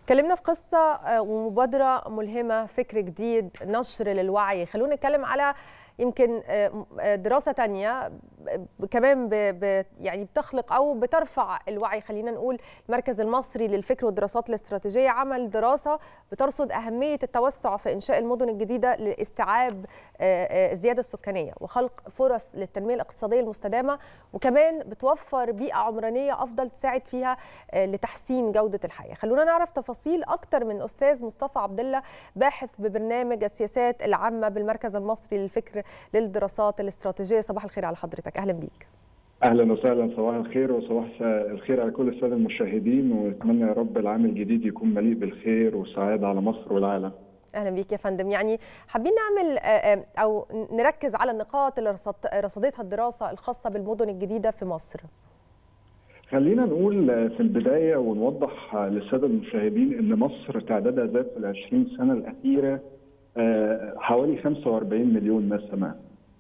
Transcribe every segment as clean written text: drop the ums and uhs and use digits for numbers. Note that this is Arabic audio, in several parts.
اتكلمنا في قصة ومبادرة ملهمة، فكر جديد، نشر للوعي. خلونا نتكلم على يمكن دراسة تانية كمان يعني بتخلق أو بترفع الوعي. خلينا نقول المركز المصري للفكر والدراسات الاستراتيجية عمل دراسة بترصد أهمية التوسع في إنشاء المدن الجديدة لاستيعاب الزيادة السكانية وخلق فرص للتنمية الاقتصادية المستدامة، وكمان بتوفر بيئة عمرانية أفضل تساعد فيها لتحسين جودة الحياة. خلونا نعرف تفاصيل أكتر من أستاذ مصطفى عبد الله، باحث ببرنامج السياسات العامة بالمركز المصري للفكر للدراسات الاستراتيجية. صباح الخير على حضرتك، أهلا بيك. اهلا وسهلا، صباح الخير وصباح الخير على كل الساده المشاهدين، ونتمنى يا رب العام الجديد يكون مليء بالخير والسعاده على مصر والعالم. اهلا بيك يا فندم. يعني حابين نعمل او نركز على النقاط اللي رصدتها الدراسه الخاصه بالمدن الجديده في مصر. خلينا نقول في البدايه ونوضح للساده المشاهدين ان مصر تعدادها زاد في ال20 سنه الاخيره حوالي 45 مليون نسمه.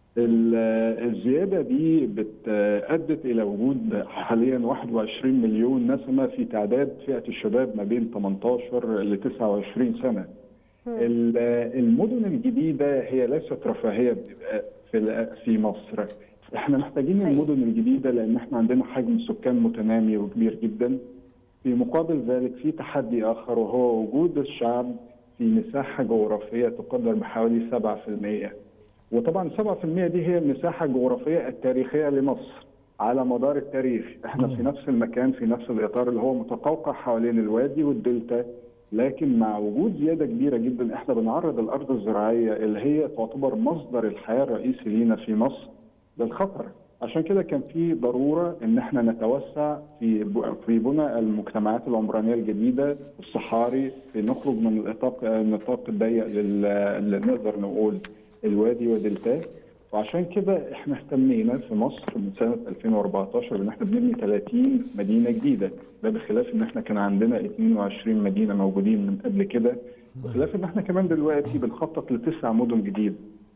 الزياده دي ادت الى وجود حاليا 21 مليون نسمه في تعداد فئه الشباب ما بين 18 ل 29 سنه. المدن الجديده هي ليست رفاهيه في مصر. احنا محتاجين المدن الجديده لان احنا عندنا حجم سكان متنامي وكبير جدا. في مقابل ذلك في تحدي اخر، وهو وجود الشعب في مساحه جغرافيه تقدر بحوالي 7%. وطبعا 7% دي هي المساحه الجغرافيه التاريخيه لمصر على مدار التاريخ. احنا في نفس المكان، في نفس الاطار اللي هو متقوقع حوالين الوادي والدلتا، لكن مع وجود زياده كبيره جدا احنا بنعرض الارض الزراعيه اللي هي تعتبر مصدر الحياه الرئيسي لينا في مصر للخطر. عشان كده كان في ضروره ان احنا نتوسع في بناء المجتمعات العمرانيه الجديده، الصحاري، في نخرج من النطاق الضيق اللي نقدر نقول الوادي ودلتاه. وعشان كده احنا اهتمينا في مصر من سنه 2014 بان احنا بنبني 30 مدينه جديده، ده بخلاف ان احنا كان عندنا 22 مدينه موجودين من قبل كده، بخلاف ان احنا كمان دلوقتي بنخطط ل9 مدن جديده.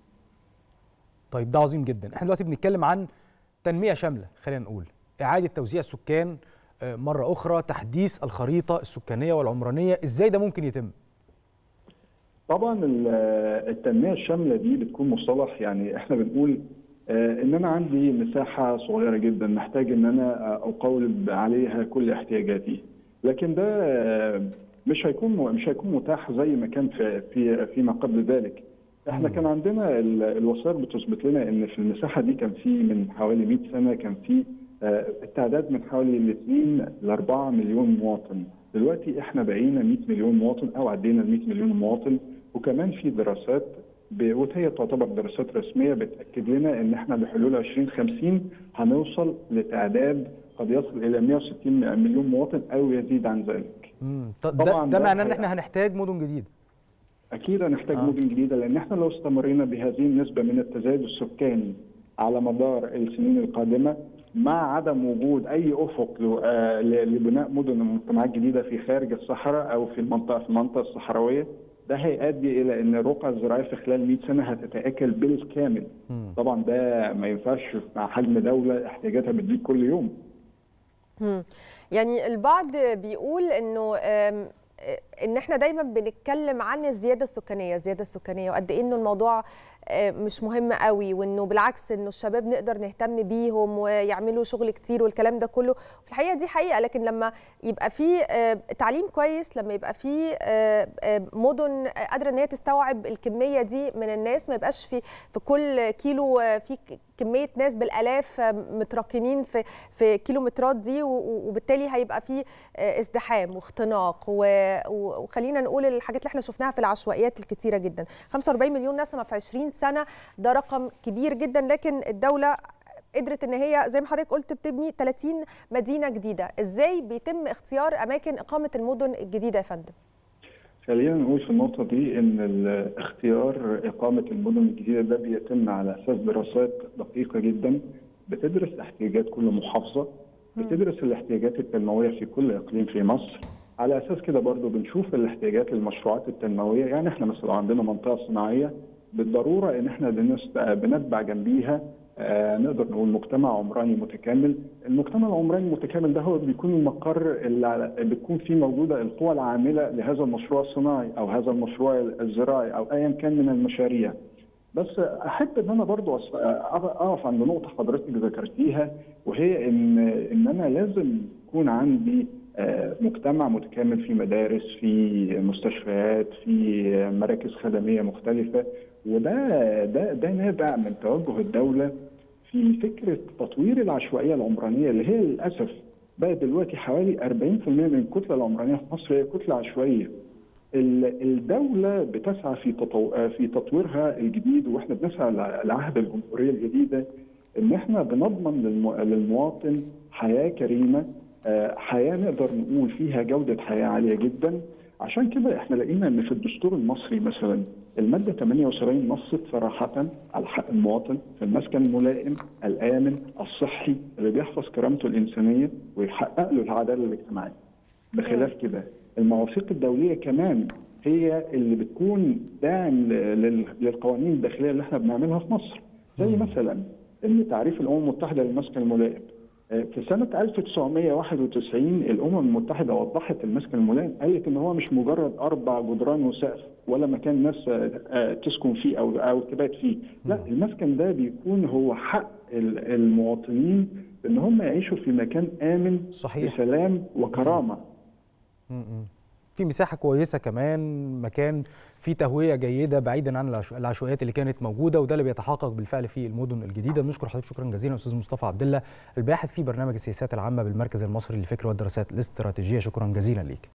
طيب ده عظيم جدا. احنا دلوقتي بنتكلم عن تنميه شامله، خلينا نقول اعاده توزيع السكان مره اخرى، تحديث الخريطه السكانيه والعمرانيه، ازاي ده ممكن يتم؟ طبعا التنميه الشامله دي بتكون مصطلح، يعني احنا بنقول ان انا عندي مساحه صغيره جدا محتاج ان انا اقولب عليها كل احتياجاتي، لكن ده مش هيكون متاح زي ما كان فيما قبل ذلك. احنا كان عندنا الوثائق بتثبت لنا ان في المساحه دي كان في من حوالي 100 سنه كان في التعداد من حوالي 2 ل 4 مليون مواطن. دلوقتي احنا بقينا 100 مليون مواطن او عدينا ال 100 مليون مواطن، وكمان في دراسات وهي تعتبر دراسات رسميه بتاكد لنا ان احنا بحلول 2050 هنوصل لتعداد قد يصل الى 160 مليون مواطن او يزيد عن ذلك. طبعا ده معناه ان احنا هنحتاج مدن جديده. اكيد هنحتاج مدن جديده، لان احنا لو استمرينا بهذه النسبه من التزايد السكاني على مدار السنين القادمه مع عدم وجود اي افق لبناء مدن ومجتمعات جديده في خارج الصحراء او في المنطقه الصحراويه، ده هيؤدي الى ان الرقعه الزراعيه في خلال 100 سنه هتتاكل بالكامل. طبعا ده ما ينفعش مع حجم دوله احتياجاتها بتزيد كل يوم. يعني البعض بيقول انه ان احنا دايما بنتكلم عن الزياده السكانيه وقد ايه انه الموضوع مش مهم قوي، وانه بالعكس انه الشباب نقدر نهتم بيهم ويعملوا شغل كتير والكلام ده كله. في الحقيقه دي حقيقه، لكن لما يبقى في تعليم كويس، لما يبقى في مدن قادره ان هي تستوعب الكميه دي من الناس، ما يبقاش في كل كيلو في كميه ناس بالالاف متراكمين في كيلومترات دي، وبالتالي هيبقى في ازدحام واختناق، وخلينا نقول الحاجات اللي احنا شفناها في العشوائيات الكتيره جدا. 45 مليون نسمه في 20 سنه، ده رقم كبير جدا، لكن الدوله قدرت ان هي زي ما حضرتك قلت بتبني 30 مدينه جديده. ازاي بيتم اختيار اماكن اقامه المدن الجديده يا فندم؟ خلينا نقول في النقطه دي ان اختيار اقامه المدن الجديده ده بيتم على اساس دراسات دقيقه جدا بتدرس احتياجات كل محافظه، بتدرس الاحتياجات التنمويه في كل اقليم في مصر. على اساس كده برضو بنشوف الاحتياجات للمشروعات التنمويه، يعني احنا مثلا عندنا منطقه صناعيه بالضروره ان احنا بنتبع جنبيها نقدر نقول مجتمع عمراني متكامل. المجتمع العمراني المتكامل ده هو بيكون المقر اللي بتكون فيه موجوده القوى العامله لهذا المشروع الصناعي او هذا المشروع الزراعي او ايا كان من المشاريع. بس احب ان انا برضو اقف عند نقطه حضرتك ذكرتيها، وهي ان انا لازم يكون عندي مجتمع متكامل في مدارس، في مستشفيات، في مراكز خدميه مختلفه. وده نابع من توجه الدوله في فكره تطوير العشوائيه العمرانيه اللي هي للاسف بقت دلوقتي حوالي 40% من الكتله العمرانيه في مصر هي كتله عشوائيه. الدوله بتسعى في تطويرها الجديد، واحنا بنسعى لعهد الجمهوريه الجديده ان احنا بنضمن للمواطن حياه كريمه، حياه نقدر نقول فيها جوده حياه عاليه جدا. عشان كده احنا لقينا ان في الدستور المصري مثلا الماده 78 نصت صراحه على حق المواطن في المسكن الملائم الامن الصحي اللي بيحفظ كرامته الانسانيه ويحقق له العداله الاجتماعيه. بخلاف كده المواثيق الدوليه كمان هي اللي بتكون داعم للقوانين الداخليه اللي احنا بنعملها في مصر، زي مثلا ان تعريف الامم المتحده للمسكن الملائم. في سنه 1991 الامم المتحده وضحت المسكن الملائم، قالت ان هو مش مجرد 4 جدران وسقف ولا مكان الناس تسكن فيه او تبات فيه، لا، المسكن ده بيكون هو حق المواطنين ان هم يعيشوا في مكان امن صحيح بسلام وكرامه. في مساحه كويسه كمان، مكان فيه تهويه جيده بعيدا عن العشوائيات اللي كانت موجوده، وده اللي بيتحقق بالفعل في المدن الجديده. بنشكر حضرتك شكرا جزيلا استاذ مصطفى عبد الله، الباحث في برنامج السياسات العامه بالمركز المصري للفكر والدراسات الاستراتيجيه. شكرا جزيلا ليك.